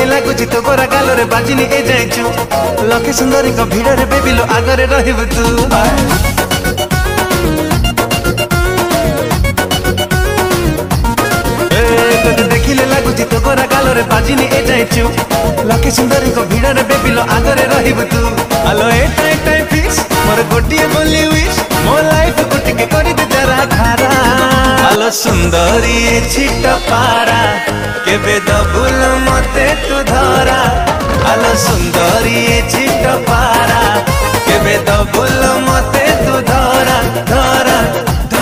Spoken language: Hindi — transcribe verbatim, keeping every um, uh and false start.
लगुच तो गोरा गाल रे बाजिनी ए जाइचु लखे सुंदरी को भीड़ रे बेबिलो आगरे रहिबु तू देखिले लगुच तो गोरा गाल रे बाजिनी ए जाइचु लखे सुंदरी को भीड़ रे बेबिलो आगरे रहिबु तू आलो ए टाइ टाइ फिक्स मोर गोटिए बोली विश मो लाइफ को टिके करि दे जरा धारा आलो सुंदरी छिट पारा केबे दबुल मते तू धरा आलो सुंदरी छिट पारा केबे दबुल मते तू धरा धरा